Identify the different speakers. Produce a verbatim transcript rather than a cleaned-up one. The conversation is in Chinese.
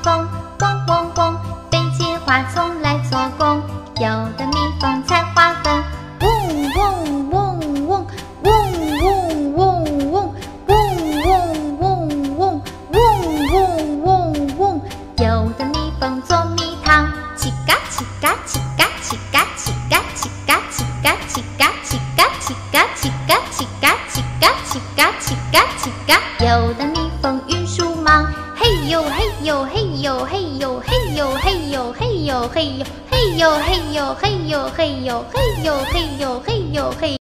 Speaker 1: 蜂，嗡嗡嗡，飞进花丛来做工。有的蜜蜂采花粉，嗡嗡嗡嗡，嗡嗡嗡嗡，嗡嗡嗡嗡，嗡嗡嗡嗡。有的蜜蜂做蜜糖，叽嘎叽嘎叽嘎叽嘎叽嘎叽嘎叽嘎叽嘎叽嘎叽嘎叽嘎叽嘎叽嘎叽嘎叽嘎叽嘎。有的蜜蜂运输忙，嘿呦嘿呦嘿呦嘿呦嘿呦嘿呦嘿呦嘿呦嘿呦嘿呦嘿呦嘿呦嘿呦嘿呦嘿呦嘿。